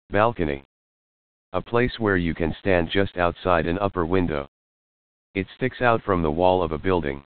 Balcony. A place where you can stand just outside an upper window. It sticks out from the wall of a building.